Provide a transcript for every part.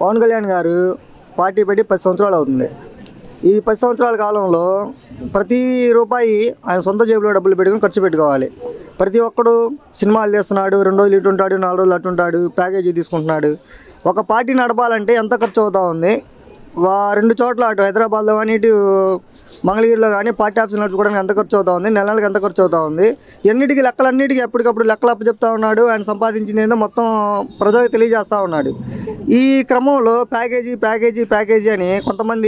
పవన్ కళ్యాణ్ గారు పార్టీ పెట్టి 10 సంవత్సరాలు అవుతుంది. ఈ 10 సంవత్సరాల కాలంలో ప్రతి రూపాయి ఆయన సొంత జేబులో డబ్బులు పెట్టుకుని ఖర్చు పెట్టుకోవాలి. ప్రతి ఒక్కడు సినిమాలు చేస్తున్నాడు, 2 రోజులు ఇటు ఉంటాడు, 4 రోజులు అటు ఉంటాడు, ప్యాకేజీ తీసుకుంటున్నాడు. ఒక పార్టీ నడపాలంటే ఎంత ఖర్చు అవుతూ ఉంది? 2 చోట్ల అటు హైదరాబాద్లో కానీ ఇటు మంగళగిరిలో కానీ పార్టీ ఆఫీస్ నడుపుకోవడానికి ఎంత ఖర్చు అవుతూ ఉంది, నెలలకు ఎంత ఖర్చు అవుతూ ఉంది, లెక్కలన్నిటికీ ఎప్పటికప్పుడు లెక్కలు అప్పచెప్తా ఉన్నాడు. ఆయన సంపాదించింది ఏందో మొత్తం ప్రజలకు తెలియజేస్తూ ఉన్నాడు. ఈ క్రమంలో ప్యాకేజీ అని కొంతమంది,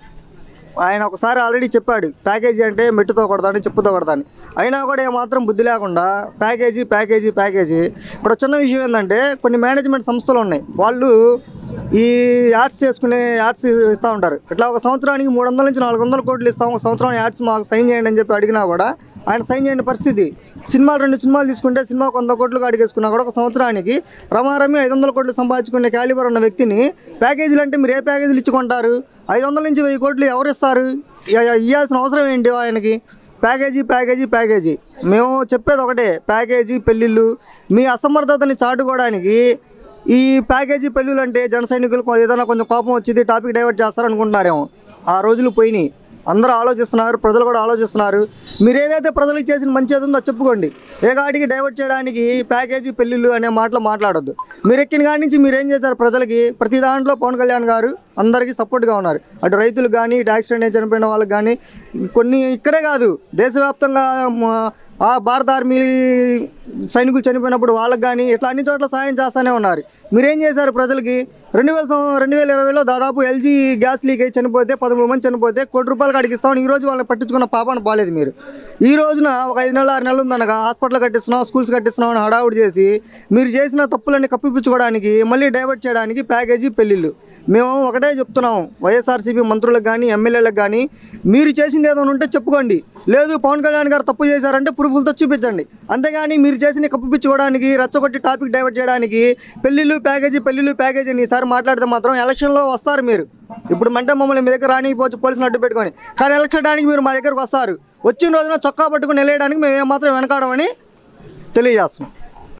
ఆయన ఒకసారి ఆల్రెడీ చెప్పాడు ప్యాకేజీ అంటే మెట్టుతో కొడతాను, చెప్పుతో కొడతాను. అయినా కూడా ఏమాత్రం బుద్ధి లేకుండా ప్యాకేజీ. ఇప్పుడు చిన్న విషయం ఏంటంటే కొన్ని మేనేజ్మెంట్ సంస్థలు ఉన్నాయి, వాళ్ళు ఈ యాడ్స్ ఇస్తూ ఉంటారు. ఇట్లా ఒక సంవత్సరానికి 300 నుంచి 400 కోట్లు ఇస్తాం, ఒక సంవత్సరం యాడ్స్ మాకు సైన్ చేయండి అని చెప్పి అడిగినా కూడా ఆయన సైన్ చేయని పరిస్థితి. 2 సినిమాలు తీసుకుంటే సినిమాకు 100 కోట్లు అడిగేసుకున్నా కూడా ఒక సంవత్సరానికి రమారమి 500 కోట్లు సంపాదించుకునే క్యాలిబర్ ఉన్న వ్యక్తిని ప్యాకేజీలు అంటే మీరు ఏ ప్యాకేజీలు ఇచ్చుకుంటారు? 500 నుంచి 1000 కోట్లు ఎవరు ఇస్తారు? ఇవ్వాల్సిన అవసరం ఏంటి ఆయనకి? ప్యాకేజీ. మేము చెప్పేది ఒకటే, ప్యాకేజీ పెళ్ళిళ్ళు. మీ అసమర్థతని చాటుకోవడానికి ఈ ప్యాకేజీ పెళ్ళిళ్ళు అంటే జన సైనికులకు ఏదైనా కొంచెం కోపం వచ్చింది, టాపిక్ డైవర్ట్ చేస్తారు అనుకుంటున్నారేమో. ఆ రోజులు పోయినాయి. అందరూ ఆలోచిస్తున్నారు, ప్రజలు కూడా ఆలోచిస్తున్నారు. మీరు ఏదైతే ప్రజలకు చేసిన మంచి ఏదో ఉందో చెప్పుకోండి. ఏగాడికి డైవర్ట్ చేయడానికి ప్యాకేజీ పెళ్ళిళ్ళు అనే మాటలు మాట్లాడొద్దు. మీరు ఎక్కిన కాడి నుంచి మీరు ఏం చేశారు? ప్రజలకి ప్రతి దాంట్లో పవన్ కళ్యాణ్ గారు అందరికీ సపోర్ట్గా ఉన్నారు. అటు రైతులకు కానీ, ఇటు యాక్సిడెంట్ చనిపోయిన వాళ్ళకి కానీ, కొన్ని ఇక్కడే కాదు దేశవ్యాప్తంగా ఆ భారత ఆర్మీ సైనికులు చనిపోయినప్పుడు వాళ్ళకి కానీ ఇట్లా అన్ని చోట్ల సాయం చేస్తూనే ఉన్నారు. మీరేం చేశారు ప్రజలకి? 2020లో దాదాపు ఎల్జీ గ్యాస్ లీక్ అయి చనిపోతే 13 మంది చనిపోతే ₹1 కోటి కాడికి ఇస్తామని ఈరోజు వాళ్ళని పట్టించుకున్న పాపాన్ని పోలేదు మీరు. ఈ రోజున ఒక 5 నెలలు 6 నెలలు ఉందనగా హాస్పిటల్ కట్టిస్తున్నాం, స్కూల్స్ కట్టిస్తున్నాం అని హడావుడి చేసి మీరు చేసిన తప్పులన్నీ కప్పిపుచ్చుకోవడానికి మళ్ళీ డైవర్ట్ చేయడానికి ప్యాకేజీ పెళ్ళిళ్ళు. మేము ఒకటే చెప్తున్నాం, వైఎస్ఆర్సీపీ మంత్రులకు కానీ ఎమ్మెల్యేలకు కానీ, మీరు చేసింది ఏదైనా ఉంటే చెప్పుకోండి. లేదు పవన్ కళ్యాణ్ గారు తప్పు చేశారంటే ప్రూఫ్లతో చూపించండి. అంతేగాని మీరు చేసిన కప్పిపుచ్చుకోవడానికి, రెచ్చగొట్టి టాపిక్ డైవర్ట్ చేయడానికి పెళ్ళిళ్ళు ప్యాకేజీ అని ఈసారి మాట్లాడితే మాత్రం ఎలక్షన్లో వస్తారు మీరు. ఇప్పుడు అంటే మమ్మల్ని మీ దగ్గర రానిపోవచ్చు పోలీసులు అడ్డు పెట్టుకొని, కానీ ఎలక్షన్ చేయడానికి మీరు మా దగ్గరకు వస్తారు. వచ్చిన రోజున చొక్కా పట్టుకుని నిలయడానికి మేము ఏమాత్రం వెనకాడమని తెలియజేస్తున్నాం.